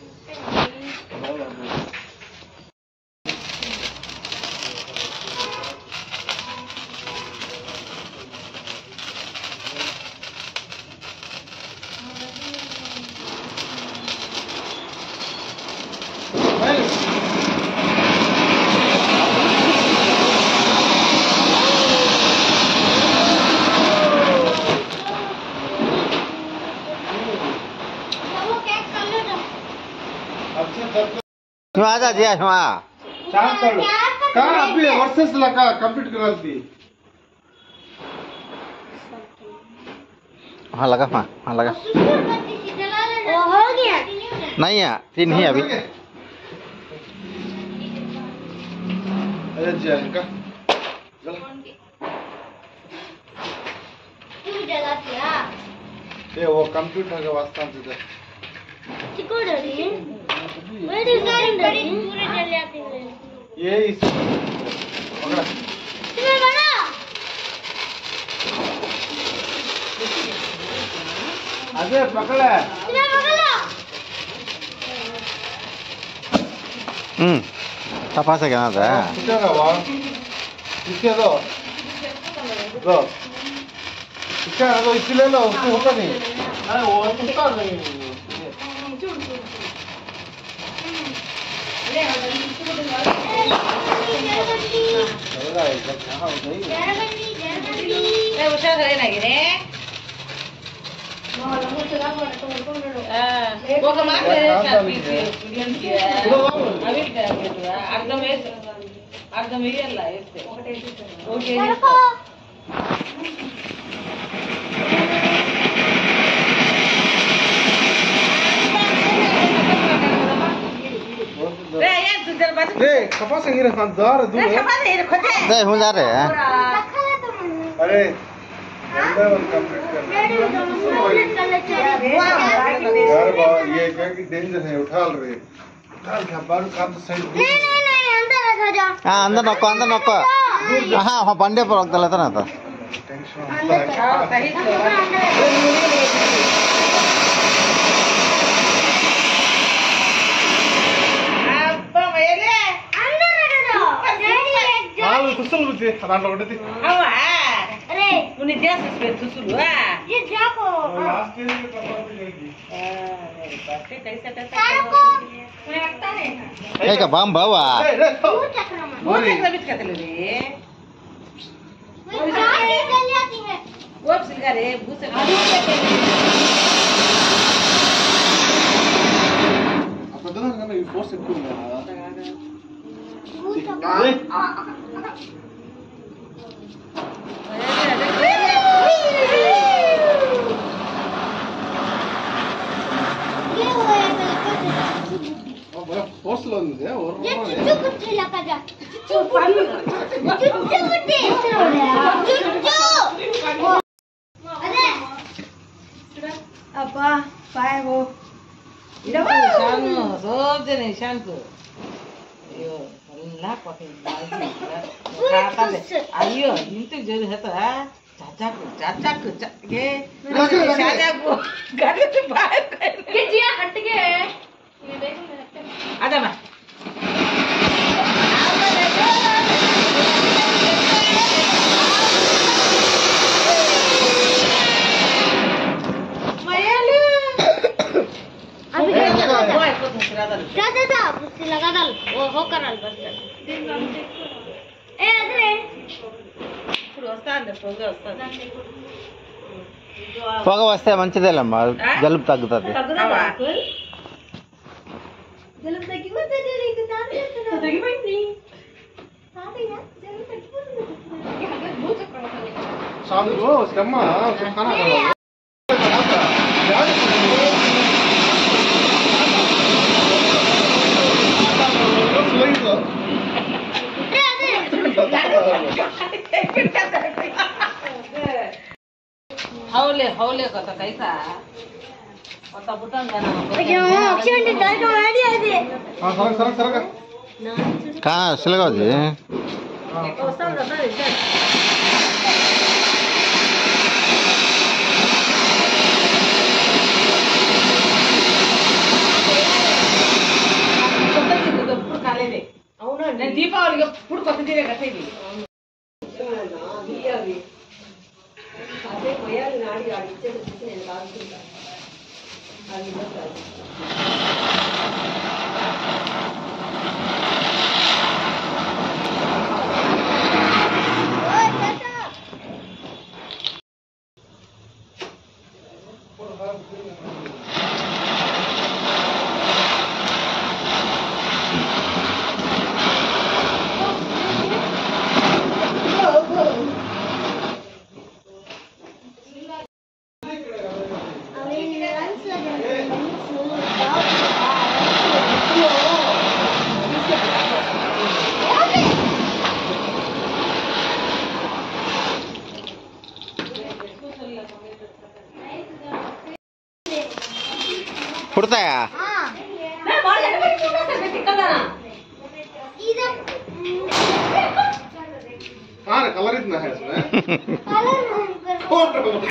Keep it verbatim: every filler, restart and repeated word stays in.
आ जा जी आ चार कर कहां अभी वर्सेस लगा कंप्लीट कर दी। हाँ लगा हाँ हाँ लगा वो हो गया नहीं है तीन ही अभी। अरे जाएगा तू जला दिया ये वो कंप्यूटर का वास्ता से चिको डरी बड़ी सारी डरी पूरे जल जाते हैं ये इस पकड़ा तुम्हें बना अबे पकड़ा तुम्हें पकड़ा हम्म तपा से क्या था कितना का वाह इसके दो दो इसका दो इसके ले लो उसको होता नहीं अरे वो होता नहीं उषा करे ना गिरे वो कमाल है अभी अर्धम अर्धम अल्ल ओके रे कपास गिरे खान दार दूर दे हो जा रहे हैं अरे अंदर कंप्लीट कर यार बाबा ये क्या कि डेंजर है उठा रहे उठा क्या बार काम तो सही नहीं नहीं नहीं अंदर रखा जा हाँ अंदर नको अंदर नको हाँ हाँ पंडे पर रख देता ना तो टेंशन होता है कुशल बुद्धि रान लोगों अवा अरे उन्हें जैसे स्पेस सुसुलु हाँ ये जाको लास्ट ईयर में कपड़ा भी लेगी बातें कैसे कैसे जाको उन्हें लगता है एक बम बावा वो चक्र में वो चक्र बीच करते लोग वो जाके चल जाती है वो अब सिलगा रे भूसे आपको तो ना मैं फोर्स से क्यों ना फोर्स लोग है और ये चुच्चू कुत्ते लगा जा चुच्चू पानी चुच्चू कुत्ते चुच्चू अरे अब्बा पाए वो इधर शान सब जने शान को यो ला पके खाता दे आइयो इंतु जो है तो चाचा को चाचा को ये चाचा को घर से बाहर के जिया हट गए ये देखो आजा मैं अभी चाचा था उससे लगा डाल वो हो करल बस ए अदरे వస్తాండి పొగ వస్తాండి పొగ వస్తే మంచిదేలమ్మా జలుబు తగ్గుతుంది తగ్గుదా జలుబు తగ్గిపోతే నీకు తాత తగ్గిపోయింది తాతయ్య జలుబు తగ్గిపోతుంది शाम को उसका अम्मा उसका खाना खा हौले हौले का तो कैसा पता बुटन गाना अयो अक्षर ने डाल को मार दिया दे हां सरक सरक सरक कहाँ सिलगाव जी एक वस्ता जाता है నేను దీపావళికి ఎప్పుడు కొత్త చీర కట్టేది పుడతాయా? कलर इतना है इसमें। कलर